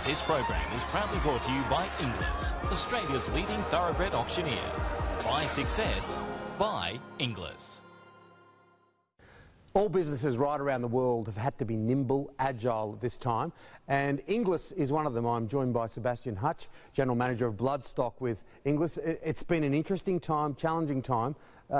This program is proudly brought to you by Inglis, Australia's leading thoroughbred auctioneer. By success, by Inglis. All businesses right around the world have had to be nimble, agile at this time, and Inglis is one of them. I'm joined by Sebastian Hutch, General Manager of Bloodstock with Inglis. It's been an interesting time, challenging time,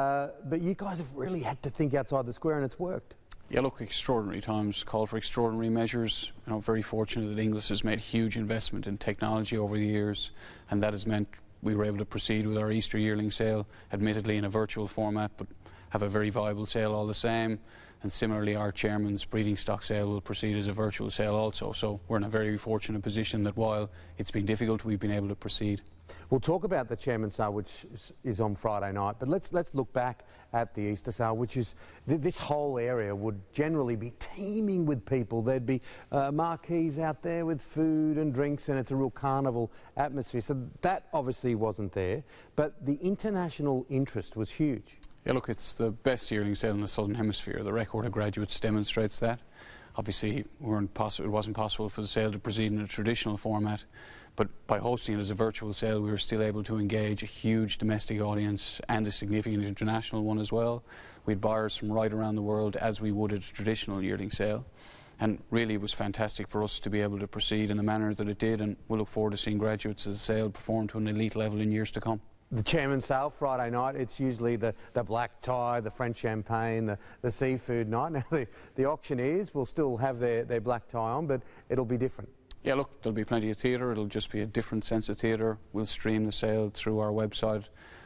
but you guys have really had to think outside the square and it's worked. Yeah, look, extraordinary times call for extraordinary measures. You know, very fortunate that Inglis has made huge investment in technology over the years, and that has meant we were able to proceed with our Easter Yearling sale, admittedly in a virtual format, but have a very viable sale all the same. And similarly, our chairman's breeding stock sale will proceed as a virtual sale also. So we're in a very fortunate position that while it's been difficult, we've been able to proceed. We'll talk about the chairman's sale, which is on Friday night, but let's look back at the Easter sale, which is this whole area would generally be teeming with people. There'd be marquees out there with food and drinks, and it's a real carnival atmosphere. So that obviously wasn't there, but the international interest was huge. Yeah, look, it's the best yearling sale in the Southern Hemisphere. The record of graduates demonstrates that. Obviously, it wasn't possible for the sale to proceed in a traditional format, but by hosting it as a virtual sale, we were still able to engage a huge domestic audience and a significant international one as well. We had buyers from right around the world, as we would at a traditional yearling sale. And really, it was fantastic for us to be able to proceed in the manner that it did, and we look forward to seeing graduates as a sale perform to an elite level in years to come. The chairman's sale Friday night, it's usually the black tie, the French champagne, the seafood night. Now the auctioneers will still have their black tie on, but it'll be different. Yeah, look, there'll be plenty of theatre. It'll just be a different sense of theatre. We'll stream the sale through our website,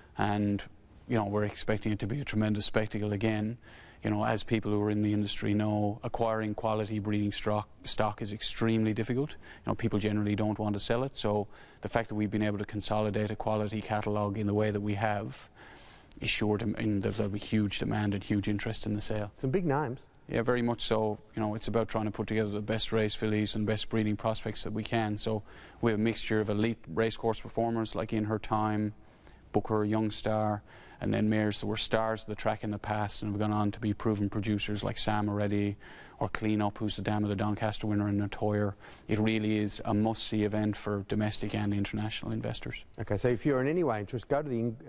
and you know, we're expecting it to be a tremendous spectacle again. You know, as people who are in the industry know, acquiring quality breeding stock is extremely difficult. You know, people generally don't want to sell it, so the fact that we've been able to consolidate a quality catalogue in the way that we have is sure to mean that there'll be huge demand and huge interest in the sale. Some big names. Yeah, very much so. You know, it's about trying to put together the best race fillies and best breeding prospects that we can. So we have a mixture of elite racecourse performers like In Her Time, Booker, Young Star, and then mares that were stars of the track in the past and have gone on to be proven producers like Sam already, or Clean Up, who's the Dam of the Doncaster winner in Natoyer. It really is a must-see event for domestic and international investors. Okay, so if you're in any way interested, go to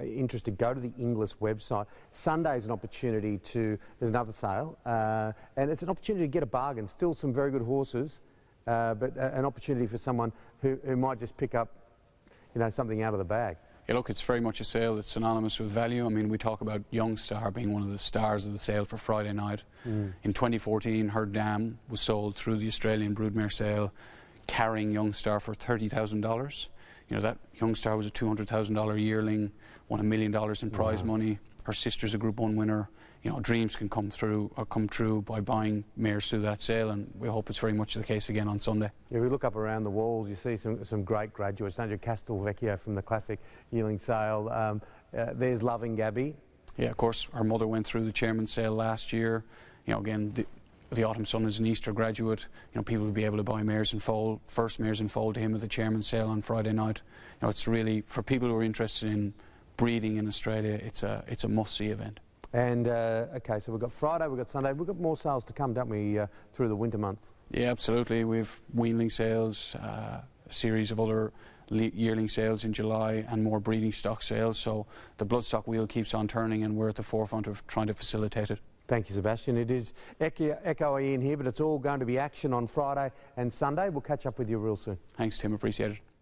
the Inglis website. Sunday is an opportunity there's another sale, and it's an opportunity to get a bargain. Still some very good horses, but an opportunity for someone who might just pick up, you know, something out of the bag. Yeah, look, it's very much a sale that's synonymous with value. I mean, we talk about Young Star being one of the stars of the sale for Friday night. In 2014, her dam was sold through the Australian broodmare sale, carrying Young Star for $30,000. You know, that Young Star was a $200,000 yearling, won $1 million in prize money. Her sister's a Group 1 winner. You know, dreams can come true by buying mares through that sale, and we hope it's very much the case again on Sunday. Yeah, we look up around the walls, you see some great graduates, don't you? Castelvecchio from the classic yearling sale. There's Loving Gabby. Yeah, of course, our mother went through the chairman's sale last year. You know, again, the Autumn Sun is an Easter graduate. You know, people will be able to buy mares in foal, first mares in foal to him at the chairman's sale on Friday night. You know, it's really, for people who are interested in breeding in Australia, it's a must-see event. And, okay, so we've got Friday, we've got Sunday, we've got more sales to come, don't we, through the winter months? Yeah, absolutely. We've weanling sales, a series of other yearling sales in July, and more breeding stock sales. So the bloodstock wheel keeps on turning, and we're at the forefront of trying to facilitate it. Thank you, Sebastian. It is echoey in here, but it's all going to be action on Friday and Sunday. We'll catch up with you real soon. Thanks, Tim. Appreciate it.